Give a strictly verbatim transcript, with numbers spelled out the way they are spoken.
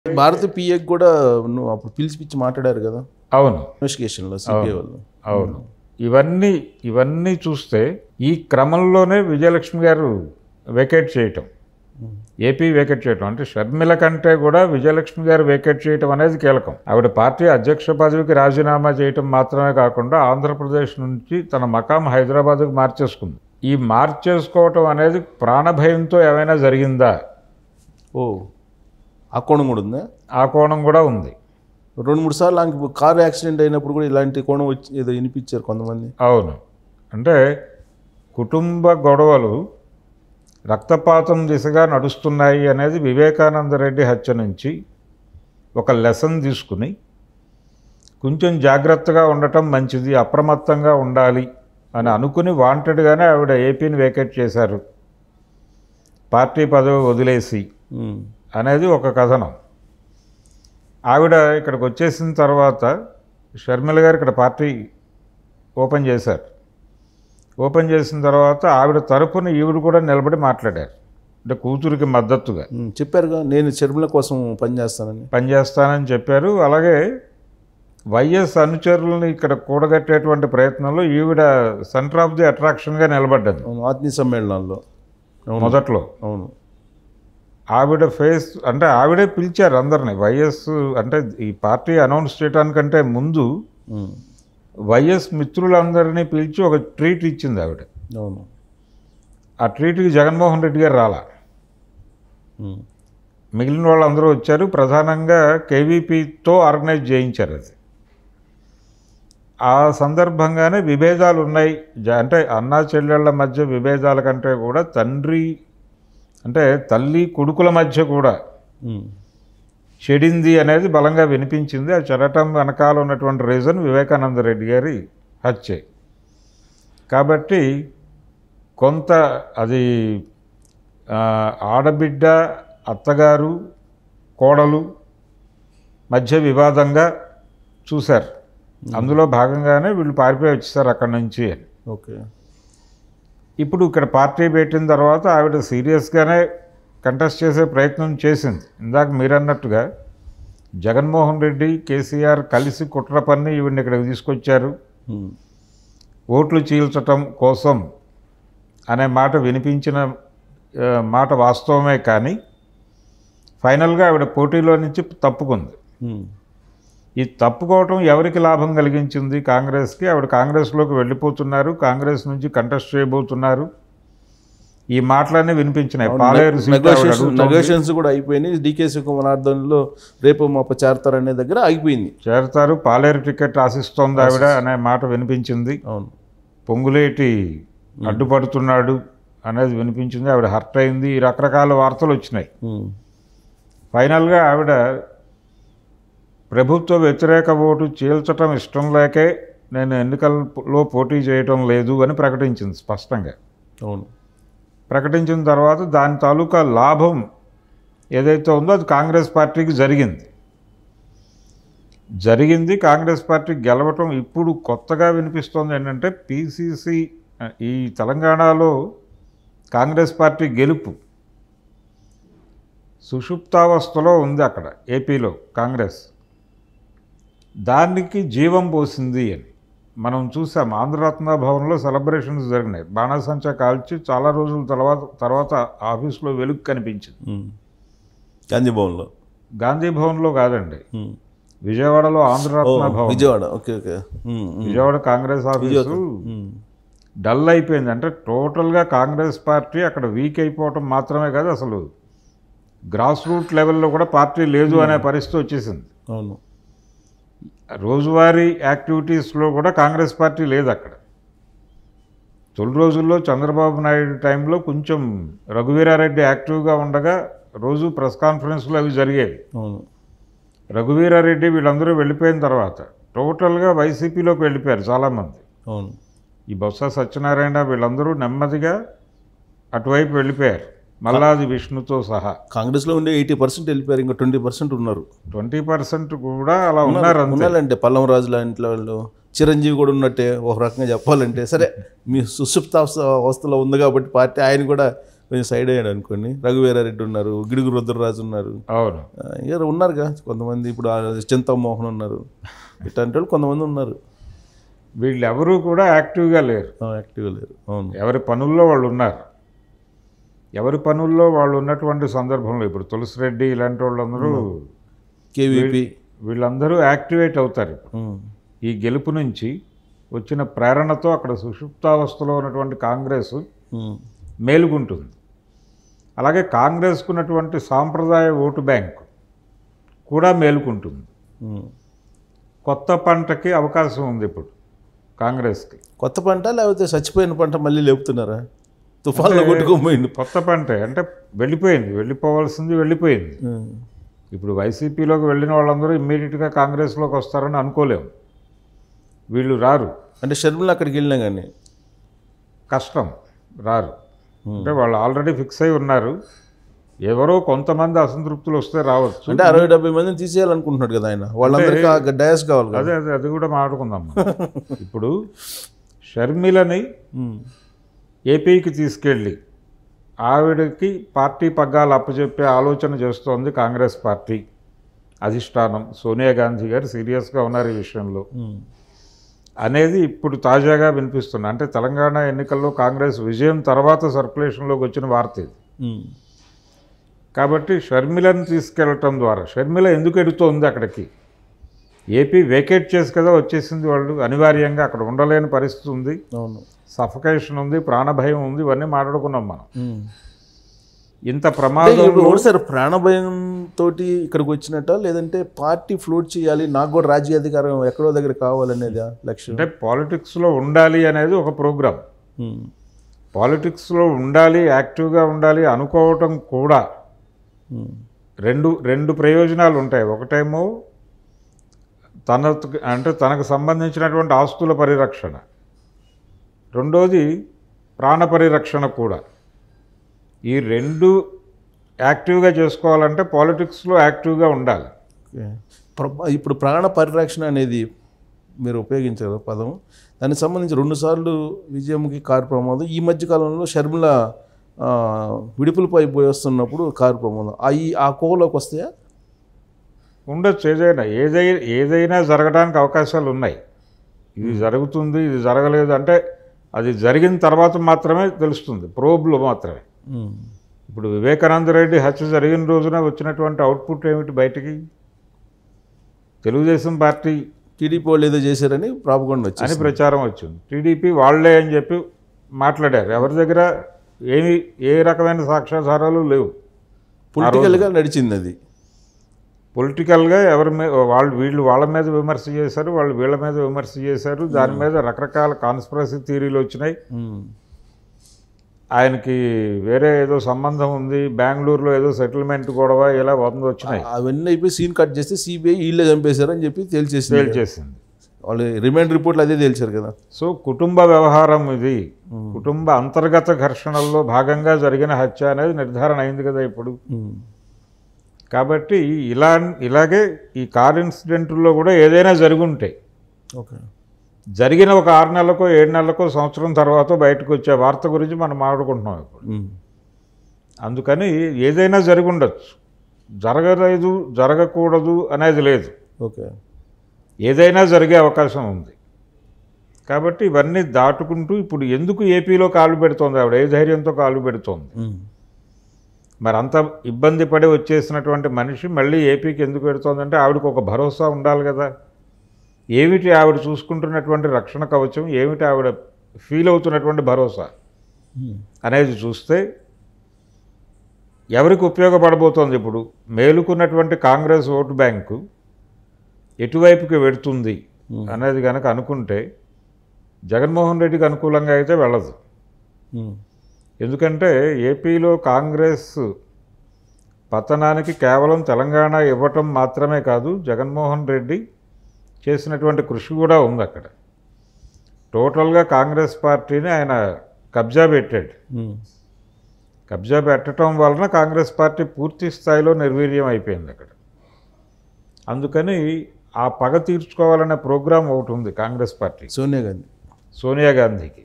భారత పిఏ కూడా నువ్వు అప్పుడు పిలిచి పిలిచి మాట్లాడారు కదా. అవును, ఇన్వెస్టిగేషన్లో సిబిఐ వాళ్ళు. అవును. ఇవన్నీ ఇవన్నీ చూస్తే ఈ క్రమంలోనే విజయలక్ష్మి గారు వేకేట్ చేయటం, ఏపీ వేకేట్ చేయటం అంటే షర్మిల కంటే కూడా విజయలక్ష్మి గారు వేకేట్ చేయటం అనేది కీలకం. ఆవిడ పార్టీ అధ్యక్ష పదవికి రాజీనామా చేయటం మాత్రమే కాకుండా ఆంధ్రప్రదేశ్ నుంచి తన మకాం హైదరాబాద్కు మార్చేసుకుంది. ఈ మార్చేసుకోవటం అనేది ప్రాణభయంతో ఏమైనా జరిగిందా? ఓ, ఆ కోణం కూడా ఉందా? ఆ కోణం కూడా ఉంది. రెండు మూడు సార్లు ఆమెకు కారు యాక్సిడెంట్ అయినప్పుడు కూడా ఇలాంటి కోణం వచ్చి ఏదో వినిపించారు కొంతమంది. అవును, అంటే కుటుంబ గొడవలు రక్తపాతం దిశగా నడుస్తున్నాయి అనేది వివేకానంద రెడ్డి హత్య నుంచి ఒక లెసన్ తీసుకుని కొంచెం జాగ్రత్తగా ఉండటం మంచిది, అప్రమత్తంగా ఉండాలి అని అనుకుని వాంటెడ్గానే ఆవిడ ఏపీని వేకేట్ చేశారు, పార్టీ పదవి వదిలేసి అనేది ఒక కథనం. ఆవిడ ఇక్కడికి వచ్చేసిన తర్వాత షర్మిల గారు ఇక్కడ పార్టీ ఓపెన్ చేశారు. ఓపెన్ చేసిన తర్వాత ఆవిడ తరపున ఈవిడ కూడా నిలబడి మాట్లాడారు, అంటే కూతురికి మద్దతుగా చెప్పారుగా, నేను షర్మిల కోసం పనిచేస్తానని పనిచేస్తానని చెప్పారు. అలాగే వైఎస్ అనుచరులను ఇక్కడ కూడగట్టేటువంటి ప్రయత్నంలో ఈవిడ సెంటర్ ఆఫ్ ది అట్రాక్షన్గా నిలబడ్డది ఆత్మీయ సమ్మేళనాల్లో మొదట్లో. అవును, ఆవిడ ఫేస్ అంటే ఆవిడే పిలిచారు అందరినీ. వైఎస్ అంటే ఈ పార్టీ అనౌన్స్ చేయడానికంటే ముందు వైఎస్ మిత్రులందరినీ పిలిచి ఒక ట్రీట్ ఇచ్చింది ఆవిడ. అవును, ఆ ట్రీట్కి జగన్మోహన్ రెడ్డి గారు రాలా, మిగిలిన వాళ్ళందరూ వచ్చారు. ప్రధానంగా కేవీపీతో ఆర్గనైజ్ చేయించారు అది. ఆ సందర్భంగానే విభేదాలు ఉన్నాయి, అంటే అన్నా చెల్లెళ్ల మధ్య విభేదాల కంటే కూడా తండ్రి అంటే తల్లి కొడుకుల మధ్య కూడా చెడింది అనేది బలంగా వినిపించింది. ఆ చెడటం వెనకాల ఉన్నటువంటి రీజన్ వివేకానంద రెడ్డి గారి హత్య. కాబట్టి కొంత అది ఆడబిడ్డ అత్తగారు కోడలు మధ్య వివాదంగా చూశారు. అందులో భాగంగానే వీళ్ళు పారిపోయి వచ్చేసారు అక్కడి నుంచి అని. ఓకే, ఇప్పుడు ఇక్కడ పార్టీ పెట్టిన తర్వాత ఆవిడ సీరియస్గానే కంటెస్ట్ చేసే ప్రయత్నం చేసింది. ఇందాక మీరన్నట్టుగా జగన్మోహన్ రెడ్డి కేసీఆర్ కలిసి కుట్ర పన్ని ఈవిడిని ఇక్కడికి తీసుకొచ్చారు, ఓట్లు చీల్చటం కోసం అనే మాట వినిపించిన మాట వాస్తవమే. కానీ ఫైనల్గా ఆవిడ పోటీలో నుంచి తప్పుకుంది. ఈ తప్పుకోవటం ఎవరికి లాభం కలిగించింది? కాంగ్రెస్కి. ఆవిడ కాంగ్రెస్లోకి వెళ్ళిపోతున్నారు, కాంగ్రెస్ నుంచి కంటెస్ట్ చేయబోతున్నారు. ఈ మాటలన్నీ వినిపించినాయి. పాలేరు నెగోషియేషన్స్ కూడా అయిపోయినాయి. డీకే శివకుమార్ ఆధ్వర్యంలో రేపు మాప చేరతారనే దగ్గర ఆగిపోయింది. చేరతారు, పాలేరు టికెట్ ఆశిస్తోంది ఆవిడ అనే మాట వినిపించింది. అవును, పొంగులేటి అడ్డుపడుతున్నాడు అనేది వినిపించింది. ఆవిడ హర్ట్ అయింది. ఈ రకరకాల వార్తలు వచ్చినాయి. ఫైనల్గా ఆవిడ ప్రభుత్వ వ్యతిరేక ఓటు చీల్చటం ఇష్టం లేకే నేను ఎన్నికల్లో పోటీ చేయటం లేదు అని ప్రకటించింది స్పష్టంగా. అవును, ప్రకటించిన తర్వాత దాని తాలూకా లాభం ఏదైతే ఉందో అది కాంగ్రెస్ పార్టీకి జరిగింది జరిగింది కాంగ్రెస్ పార్టీ గెలవటం. ఇప్పుడు కొత్తగా వినిపిస్తోంది ఏంటంటే పీసీసీ ఈ తెలంగాణలో కాంగ్రెస్ పార్టీ గెలుపు సుషుప్తావస్థలో ఉంది అక్కడ ఏపీలో కాంగ్రెస్, దానికి జీవం పోసింది అని మనం చూసాం. ఆంధ్రరత్న భవన్లో సెలబ్రేషన్స్ జరిగినాయి. బాణాసంచా కాల్చి చాలా రోజుల తర్వాత తర్వాత ఆఫీస్లో వెలుగు కనిపించింది. గాంధీ భవన్లో గాంధీ భవన్లో కాదండి, విజయవాడలో Andhraratna Bhavan. Vijayawada okay okay Vijayawada Congress office dull అయిపోయింది. అంటే టోటల్గా కాంగ్రెస్ పార్టీ అక్కడ వీక్ అయిపోవటం మాత్రమే కాదు, అసలు గ్రాస్ రూట్ లెవెల్లో కూడా పార్టీ లేదు అనే పరిస్థితి వచ్చేసింది. అవును, రోజువారీ యాక్టివిటీస్లో కూడా కాంగ్రెస్ పార్టీ లేదు అక్కడ. తొలి రోజుల్లో చంద్రబాబు నాయుడు టైంలో కొంచెం రఘువీరారెడ్డి యాక్టివ్గా ఉండగా రోజు ప్రెస్ కాన్ఫరెన్స్లు అవి జరిగేవి. అవును, రఘువీరారెడ్డి వీళ్ళందరూ వెళ్ళిపోయిన తర్వాత టోటల్గా వైసీపీలోకి వెళ్ళిపోయారు చాలామంది. అవును, ఈ బొత్స సత్యనారాయణ వీళ్ళందరూ నెమ్మదిగా అటువైపు వెళ్ళిపోయారు, మల్లాది విష్ణుతో సహా. కాంగ్రెస్లో ఉండే ఎయిటీ పర్సెంట్ వెళ్ళిపోయారు, ఇంకా ట్వంటీ పర్సెంట్ ఉన్నారు. ట్వంటీ పర్సెంట్ కూడా అలా ఉన్నారు. ఉన్నారంటే పల్లం రాజు లాంటి వాళ్ళు, చిరంజీవి కూడా ఉన్నట్టే ఒక రకంగా చెప్పాలంటే. సరే, మీ సుషుప్త అవస్థలో ఉంది కాబట్టి పార్టీ ఆయన కూడా కొంచెం సైడ్ అయ్యాడు అనుకోండి. రఘువీరారెడ్డి ఉన్నారు, గిడుగు రుద్రరాజు ఉన్నారు, అవును ఇంకా ఉన్నారుగా కొంతమంది. ఇప్పుడు చింతామోహన్ ఉన్నారు, ఇట్లాంటి వాళ్ళు కొంతమంది ఉన్నారు. వీళ్ళు ఎవరూ కూడా యాక్టివ్గా లేరు, యాక్టివ్గా లేరు. అవును, ఎవరి పనుల్లో వాళ్ళు ఉన్నారు. ఎవరి పనుల్లో వాళ్ళు ఉన్నటువంటి సందర్భంలో ఇప్పుడు తులసిరెడ్డి ఇలాంటి వాళ్ళందరూ, కేవీపీ, వీళ్ళందరూ యాక్టివేట్ అవుతారు. ఈ గెలుపు నుంచి వచ్చిన ప్రేరణతో అక్కడ సుషుప్తావస్థలో ఉన్నటువంటి కాంగ్రెస్ మేలుగుంటుంది. అలాగే కాంగ్రెస్కు ఉన్నటువంటి సాంప్రదాయ ఓటు బ్యాంకు కూడా మేలుకుంటుంది. కొత్త పంటకి అవకాశం ఉంది ఇప్పుడు కాంగ్రెస్కి. కొత్త పంట లేకపోతే చచ్చిపోయిన పంట మళ్ళీ లేపుతున్నారా? తుఫాన్లో కొట్టుకోపోయింది. కొత్త పంటే అంటే వెళ్ళిపోయింది, వెళ్ళిపోవాల్సింది వెళ్ళిపోయింది. ఇప్పుడు వైసీపీలోకి వెళ్ళిన వాళ్ళందరూ ఇమ్మీడియట్గా కాంగ్రెస్లోకి వస్తారని అనుకోలేము. వీళ్ళు రారు. అంటే షర్మిల అక్కడికి వెళ్ళినా కానీ కష్టం, రారు. అంటే వాళ్ళు ఆల్రెడీ ఫిక్స్ అయి ఉన్నారు. ఎవరో కొంతమంది అసంతృప్తులు వస్తే రావచ్చు. అంటే అరవై డెబ్బై మందిని తీసేయాలనుకుంటున్నాడు కదా ఆయన, వాళ్ళందరికీ డయాస్ కావాలి. అదే అదే అది కూడా మాట్లాడుకుందాం. ఇప్పుడు షర్మిలని ఏపీకి తీసుకెళ్ళి ఆవిడకి పార్టీ పగ్గాలు అప్పచెప్పే ఆలోచన చేస్తోంది కాంగ్రెస్ పార్టీ అధిష్టానం. సోనియా గాంధీ గారు సీరియస్గా ఉన్నారు ఈ విషయంలో అనేది ఇప్పుడు తాజాగా వినిపిస్తుంది. అంటే తెలంగాణ ఎన్నికల్లో కాంగ్రెస్ విజయం తర్వాత సర్క్యులేషన్లోకి వచ్చిన వార్త ఇది. కాబట్టి షర్మిలను తీసుకెళ్ళటం ద్వారా, షర్మిల ఎందుకు ఎడుతోంది అక్కడికి? ఏపీ వేకేట్ చేసి కదా వచ్చేసింది, వాళ్ళు అనివార్యంగా అక్కడ ఉండలేని పరిస్థితి ఉంది. అవును, సఫకేషన్ ఉంది, ప్రాణభయం ఉంది, ఇవన్నీ మాట్లాడుకున్నాం మనం. ఇంత ప్రమాదం సార్, ప్రాణభయంతో ఇక్కడికి వచ్చినట్ట, లేదంటే పార్టీ ఫ్లోట్ చేయాలి, నాకు కూడా రాజ్యాధికారం ఎక్కడో దగ్గర కావాలనేది లక్ష్యం? అంటే పాలిటిక్స్లో ఉండాలి అనేది ఒక ప్రోగ్రాం. పాలిటిక్స్లో ఉండాలి, యాక్టివ్గా ఉండాలి అనుకోవటం కూడా రెండు రెండు ప్రయోజనాలు ఉంటాయి. ఒకటేమో తన అంటే తనకు సంబంధించినటువంటి ఆస్తుల పరిరక్షణ, రెండోది ప్రాణ పరిరక్షణ కూడా. ఈ రెండు యాక్టివ్గా చేసుకోవాలంటే పాలిటిక్స్లో యాక్టివ్గా ఉండాలి. ఇప్పుడు ప్రాణ పరిరక్షణ అనేది మీరు ఉపయోగించారు పదం, దానికి సంబంధించి రెండుసార్లు విజయంకి కారు ప్రమాదం. ఈ మధ్యకాలంలో షర్మిల విడుపులపై పోయి వస్తున్నప్పుడు కారు ప్రమాదం. అవి ఆ కోవలోకి వస్తాయా? ఉండొచ్చు. ఏదైనా ఏదైనా ఏదైనా జరగడానికి అవకాశాలు ఉన్నాయి. ఇది జరుగుతుంది, ఇది జరగలేదు అంటే అది జరిగిన తర్వాత మాత్రమే తెలుస్తుంది, ప్రోబ్లో మాత్రమే. ఇప్పుడు వివేకానంద రెడ్డి హత్య జరిగిన రోజున వచ్చినటువంటి అవుట్పుట్ ఏమిటి బయటికి? తెలుగుదేశం పార్టీ టీడీపీ వాళ్ళు ఏదో చేశారని ప్రాపగండ వచ్చింది, అని ప్రచారం వచ్చింది. టీడీపీ వాళ్లే అని చెప్పి మాట్లాడారు. ఎవరి దగ్గర ఏమి ఏ రకమైన సాక్ష్యాధారాలు లేవు. పొలిటికల్గా నడిచింది అది. పొలిటికల్గా ఎవరి మీద వాళ్ళు వీళ్ళు వాళ్ళ మీద విమర్శ చేశారు, వాళ్ళు వీళ్ళ మీద విమర్శ చేశారు. దాని మీద రకరకాల కాన్స్పిరసీ థియరీలు వచ్చినాయి. ఆయనకి వేరే ఏదో సంబంధం ఉంది, బెంగళూరులో ఏదో సెటిల్మెంట్ గొడవ, ఇలా వంద వచ్చినాయి. అవన్నీ అయిపోయి సీన్ కట్ చేస్తే సిబిఐ వీళ్ళే చంపేశారని చెప్పి తేల్చేసి తేల్చేసింది. వాళ్ళు రిమైండ్ రిపోర్ట్లు అదే తేల్చారు కదా. సో కుటుంబ వ్యవహారం ఇది, కుటుంబ అంతర్గత ఘర్షణల్లో భాగంగా జరిగిన హత్య అనేది నిర్ధారణ అయింది కదా ఇప్పుడు. కాబట్టి ఇలా ఇలాగే ఈ కార్ ఇన్సిడెంట్లో కూడా ఏదైనా జరిగి ఉంటాయి. ఓకే, జరిగిన ఒక ఆరు నెలలకో ఏడు నెలలకో సంవత్సరం తర్వాత బయటకు వచ్చే వార్త గురించి మనం మాట్లాడుకుంటున్నాం ఇప్పుడు. అందుకని ఏదైనా జరిగి ఉండొచ్చు, జరగలేదు జరగకూడదు అనేది లేదు. ఓకే, ఏదైనా జరిగే అవకాశం ఉంది. కాబట్టి ఇవన్నీ దాటుకుంటూ ఇప్పుడు ఎందుకు ఏపీలో కాలు పెడుతోంది ఆవిడ? ఏ ధైర్యంతో కాలు పెడుతోంది? మరి అంత ఇబ్బంది పడి వచ్చేసినటువంటి మనిషి మళ్ళీ ఏపీకి ఎందుకు పెడుతోందంటే ఆవిడకు ఒక భరోసా ఉండాలి కదా. ఏమిటి ఆవిడ చూసుకుంటున్నటువంటి రక్షణ కవచం, ఏమిటి ఆవిడ ఫీల్ అవుతున్నటువంటి భరోసా అనేది చూస్తే ఎవరికి ఉపయోగపడబోతోంది? ఇప్పుడు మేలుకున్నటువంటి కాంగ్రెస్ ఓటు బ్యాంకు ఎటువైపుకి వెడుతుంది అనేది కనుక అనుకుంటే జగన్మోహన్ రెడ్డికి అనుకూలంగా అయితే వెళ్ళదు. ఎందుకంటే ఏపీలో కాంగ్రెస్ పతనానికి కేవలం తెలంగాణ ఇవ్వటం మాత్రమే కాదు, జగన్మోహన్ రెడ్డి చేసినటువంటి కృషి కూడా ఉంది అక్కడ. టోటల్గా కాంగ్రెస్ పార్టీని ఆయన కబ్జా పెట్టాడు. కబ్జా పెట్టడం వలన కాంగ్రెస్ పార్టీ పూర్తి స్థాయిలో నిర్వీర్యం అయిపోయింది అక్కడ. అందుకని ఆ పగ తీర్చుకోవాలనే ప్రోగ్రాం ఒకటి ఉంది కాంగ్రెస్ పార్టీ, సోనియా గాంధీ సోనియా గాంధీకి.